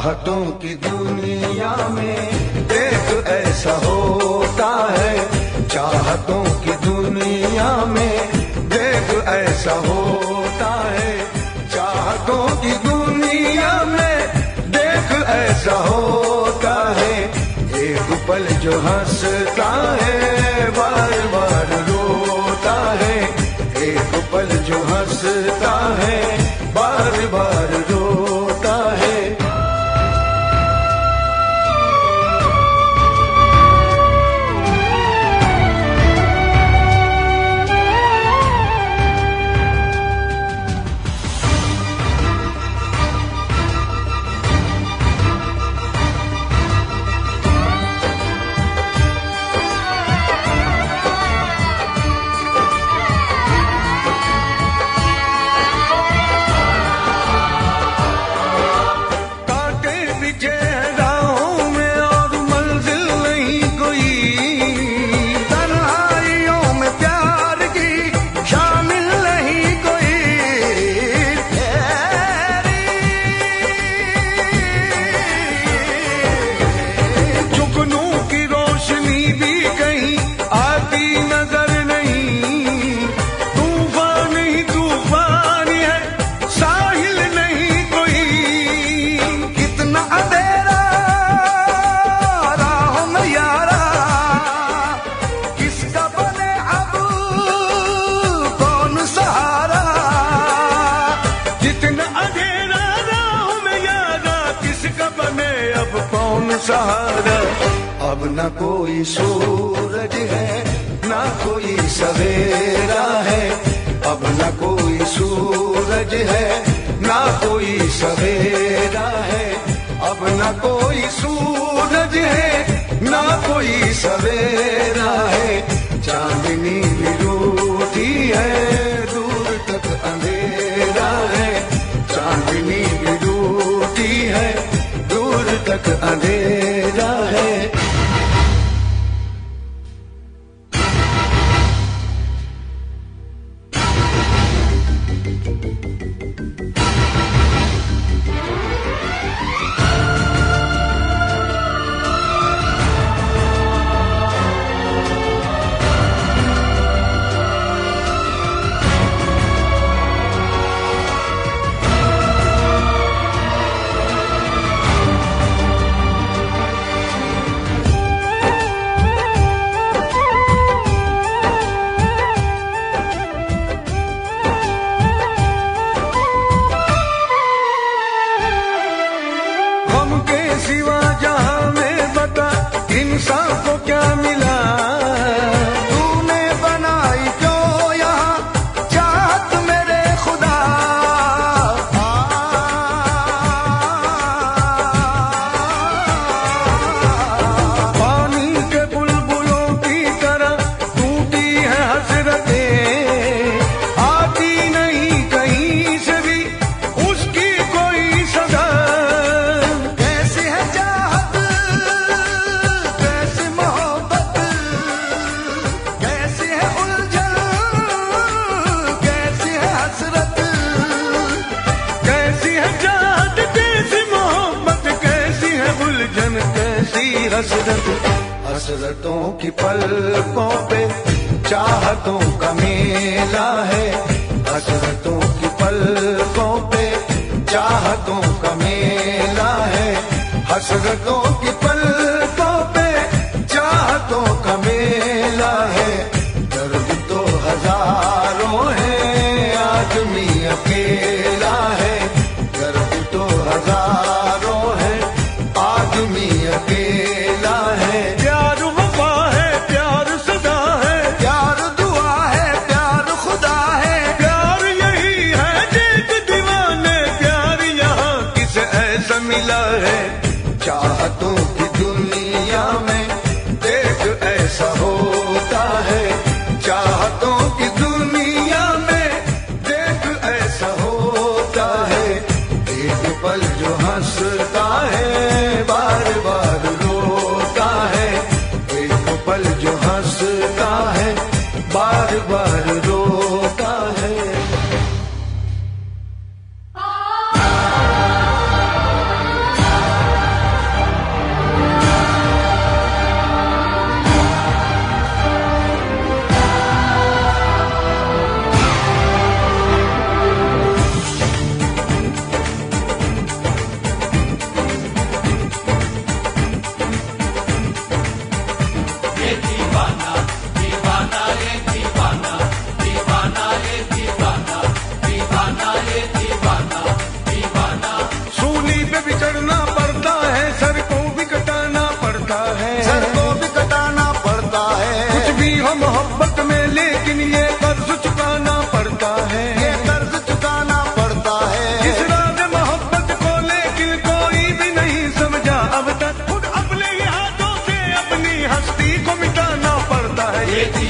चाहतों की दुनिया में देख ऐसा होता है, चाहतों की दुनिया में देख ऐसा होता है, चाहतों की दुनिया में देख ऐसा होता है। एक पल जो हंसता है बार बार रोता है, एक पल जो हंसता है बार बार रोता है। सहारा अब न कोई सूरज है न कोई सवेरा है, अब न कोई सूरज है न कोई सवेरा है, अब न कोई सूरज है न कोई सवेरा है। चांदनी भी रूठी है दूर तक अंधेरा है, चांदनी भी रूठी है दूर तक अंधेरा है। इंसान को क्या मिला तूने बनाई क्यों यहाँ चाहत मेरे खुदा, पानी के बुलबुलों की तरह टूटी है हसरतें, आती नहीं कहीं से भी उसकी कोई सदा। कैसी है चाहत हसरत, हसरतों की पलकों पे चाहतों का मेला है, हसरतों की पलकों पे चाहतों का मेला है, हसरतों की पलकों पे चाहतों का मेला है। दर्द तो हजारों है आदमी अकेला है, दर्द तो हजारों है आदमी अकेला है। प्यार वफा है प्यार सदा है, प्यार दुआ है प्यार खुदा है, प्यार यही है देख दीवाने, प्यार यहाँ किसे ऐसा मिला है। चाहतों की दुनिया में देख ऐसा होता है, चाहतों की दुनिया में देख ऐसा होता है। एक पल जो हंसता है बार बार रोता है, एक पल जो हंसता है बार बार रोता है। दीवाना दीवाना ये दीवाना दीवाना ये दीवाना दीवाना ये दीवाना दीवाना। सूली पे भी चढ़ना पड़ता है, सर को भी कटाना पड़ता है, सर को भी कटाना पड़ता है। कुछ भी हो मोहब्बत में लेकिन ये कर्ज चुकाना पड़ता है, ये कर्ज चुकाना पड़ता है। इस राज मोहब्बत को लेकिन कोई भी नहीं समझा अब तक, खुद अपने ही हाथों से अपनी हस्ती को मिटाना पड़ता है। ये